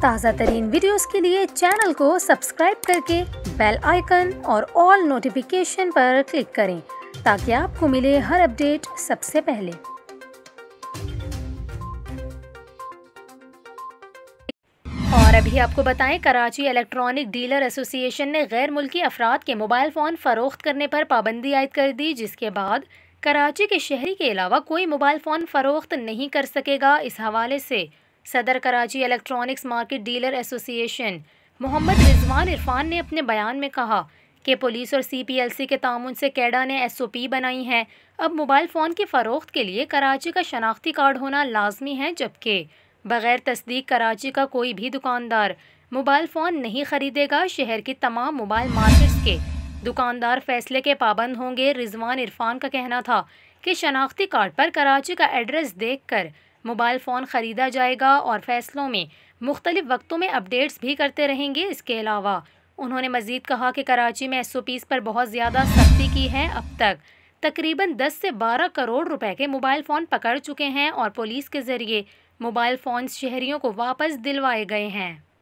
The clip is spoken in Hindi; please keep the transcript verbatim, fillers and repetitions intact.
ताज़ा तरीन वीडियोस के लिए चैनल को सब्सक्राइब करके बेल आइकन और ऑल नोटिफिकेशन पर क्लिक करें ताकि आपको मिले हर अपडेट सबसे पहले। और अभी आपको बताएं, कराची इलेक्ट्रॉनिक डीलर एसोसिएशन ने गैर मुल्की अफराद के मोबाइल फ़ोन फ़रोख्त करने पर पाबंदी आयद कर दी, जिसके बाद कराची के शहरी के अलावा कोई मोबाइल फ़ोन फ़रोख्त नहीं कर सकेगा। इस हवाले से Saddar Karachi electronics market dealer association Mohammad Rizwan Irfan ने अपने बयान में कहा कि पुलिस और सी पी एल सी के तामुन से कैडा ने एस ओ पी बनाई है। अब मोबाइल फ़ोन की फ़रोख्त के लिए कराची का शनाख्ती कार्ड होना लाजमी है, जबकि बग़ैर तस्दीक कराची का कोई भी दुकानदार मोबाइल फ़ोन नहीं ख़रीदेगा। शहर की तमाम मोबाइल मार्केट्स के दुकानदार फैसले के पाबंद होंगे। रिजवान इरफान का कहना था कि शनाख्ती कार्ड पर कराची का एड्रेस देख कर मोबाइल फ़ोन ख़रीदा जाएगा और फैसलों में मुख्तलिफ वक्तों में अपडेट्स भी करते रहेंगे। इसके अलावा उन्होंने मज़ीद कहा कि कराची में एस ओ पीज़ पर बहुत ज़्यादा सख्ती की है। अब तक तकरीबन दस से बारह करोड़ रुपए के मोबाइल फ़ोन पकड़ चुके हैं और पुलिस के ज़रिए मोबाइल फ़ोन शहरियों को वापस दिलवाए गए हैं।